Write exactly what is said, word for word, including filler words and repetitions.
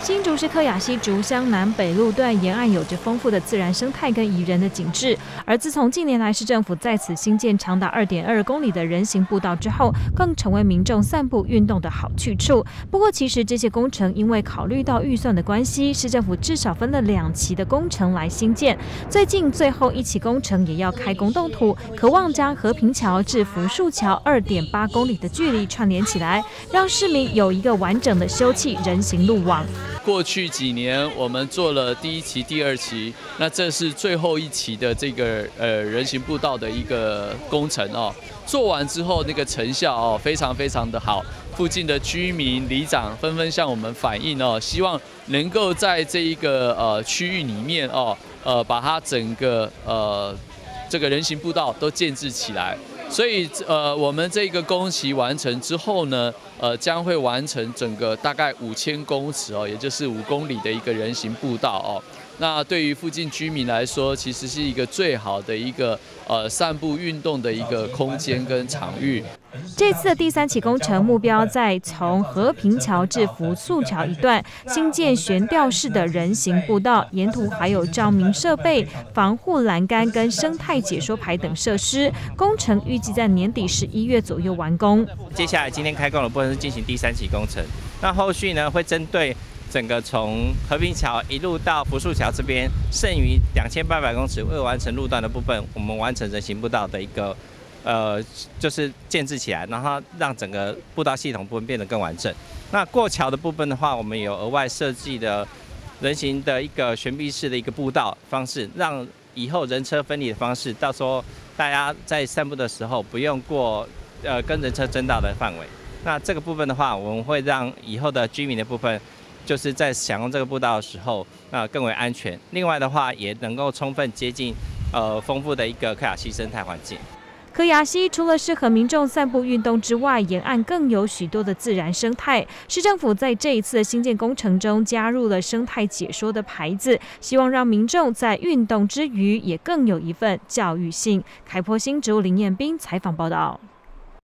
新竹市柯雅溪竹乡南北路段沿岸有着丰富的自然生态跟宜人的景致，而自从近年来市政府在此新建长达 二点二公里的人行步道之后，更成为民众散步运动的好去处。不过，其实这些工程因为考虑到预算的关系，市政府至少分了两期的工程来兴建。最近最后一期工程也要开工动土，渴望将和平桥至福树桥 二点八公里的距离串联起来，让市民有一个完整的休憩人行路网。 过去几年，我们做了第一期、第二期，那这是最后一期的这个呃人行步道的一个工程哦。做完之后，那个成效哦非常非常的好，附近的居民、里长纷纷向我们反映哦，希望能够在这一个呃区域里面哦，呃把它整个呃这个人行步道都建置起来。所以，呃，我们这个工期完成之后呢，呃，将会完成整个大概五千公尺哦，也就是五公里的一个人行步道哦。那对于附近居民来说，其实是一个最好的一个呃散步运动的一个空间跟场域。 这次的第三期工程目标在从和平桥至福树桥一段新建悬吊式的人行步道，沿途还有照明设备、防护栏杆跟生态解说牌等设施。工程预计在年底十一月左右完工。 接下来今天开工的部分是进行第三期工程，那后续呢会针对整个从和平桥一路到福树桥这边，剩余两千八百公尺未完成路段的部分，我们完成人行步道的一个呃，就是建制起来，然后让整个步道系统部分变得更完整。那过桥的部分的话，我们有额外设计的人行的一个悬臂式的一个步道方式，让以后人车分离的方式，到时候大家在散步的时候不用过呃跟人车争道的范围。那这个部分的话，我们会让以后的居民的部分，就是在享用这个步道的时候，那更为安全。另外的话，也能够充分接近呃丰富的一个柯雅溪生态环境。 柯雅溪除了适合民众散步运动之外，沿岸更有许多的自然生态。市政府在这一次的新建工程中加入了生态解说的牌子，希望让民众在运动之余也更有一份教育性。开播新竹林彦斌采访报道。